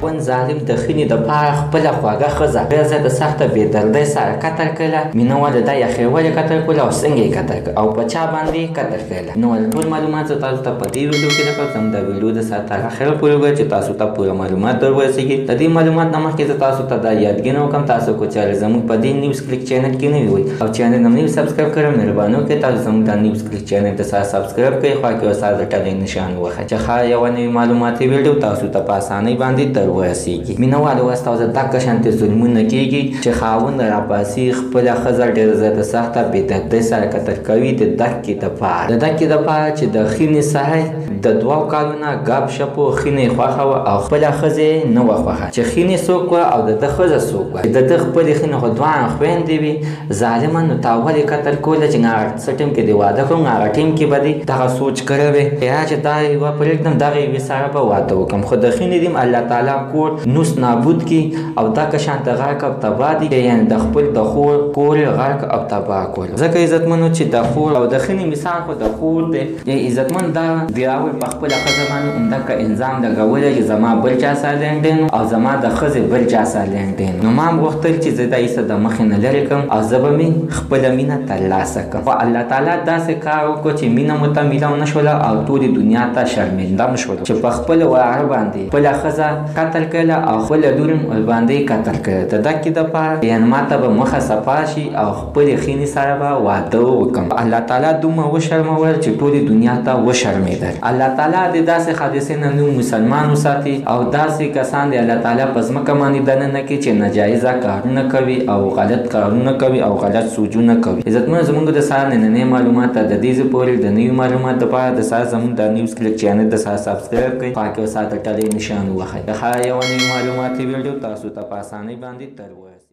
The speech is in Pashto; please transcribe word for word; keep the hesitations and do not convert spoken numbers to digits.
ون ظالم د خینې دپاره خپله خواږه ښځه ډېر زه د سخته بېدردۍ سره قتل کړله. مینهواله دا یخې ولې قتل کړله او څنګه یې قتل کړه او په چا باندې یې قتل کړله. نو ټول معلومات زه تاسو ته په دې ویډیو کې درکړم. زموږ دا ویډیو د سر تر اخره پورې وګورئ چې تاسو ته پوره معلومات در ورسېږي. د دې معلومات نه مخکې زه تاسو ته دا یادګینه وکړم، تاسو که چېرې زموږ په دې نیوز کلیک چینل کې نوي وئ او چینل هم نوي سبسکرایب کړی، مهرباني وکړئ تاسو زموږ دا نیوز کلیک چینل د سره سبسکرایب کړئ، خوا کې ورسره د ټلۍ نشان ووهئ چې ښه یوه نوې معلوماتي ویډیو تاسو ته په اسانۍ باندې در ورسېږي. مینهوالو اوس تاسو ته دغه شانتې ظلمونه کېږي چې خاوند راپاسي خپله ښځه ډېره زیاته سخته بېدردۍ سره قتل کوي د دکې دپاره د دکې دپاره چې د خینې سړی د دوو کالونه ګپ شپو خینې خوښه وه او خپله ښځه یې نه وه خوښه چې خینې څوک وه او د ده ښځه څوک وه. د ده خپلې خینې خو دواړه خویندې وي. ظالمه نو تا ولې قتل کوله چې هغه څه ټیم کې دې واده کړم هغه ټیم کې به دې دغه سوچ کړی وی یا چې دا یوه پرېږدم دغه یوې سره به واده وکړم. خو د خینې دې الله تعالی کور نوس نابود کړي او دغه شانته غرق او تباه دي، یعنې د خپل د خور کور یې غرق او تباه کړو. ځکه عزتمنو چې د خور او د خینې مثال خو د خور دی. عزتمن دا دیراول په خپله ښځه باندې همدغه الزام لګولی چې زما بل چا سره لینډین او زما د ښځې بل چا سره لینډین. نو ما هم غوښتل چې زه دا ایسه د مخې نه لرې کړم او زه به مې خپله مینه ترلاسه کړم. خو الله تعالی داسې کار وکړو چې مینه مو ته میلاو نه شوله او ټولې دنیا ته شرمنده م شوله چې په خپله واره باندې خپله ښځه قتل کړله او خپله لور م ورباندې قتل کړله. د دکې دپاره یعنې ما ته به مخه صفا شي او خپلې خینې سره به واده وکړم. الله تعالی دومره وشرمول چې ټولې دنیا ته وشرمېدل. الله تعالی دې داسې حادثې نه نو مسلمان وساتي او داسې کسان دې الله تعالی په ځمکه باندې دننه کړي چې ناجایزه کارونه کوي او غلط کارونه کوي او غلط سوچونه کوي. عزتمنو زموږ د سره نننۍ معلومات ته د دې ځای پورې د نوي معلومات دپاره د سره زموږ د نیوز کلیک چینل د سره سبسکرایب کړئ، خوا کې ورسره د ټلۍ نشان ووهئ. د ښه یوه نوې معلوماتي ویډیو تاسو ته په اسانۍ باندې در ورسېږي.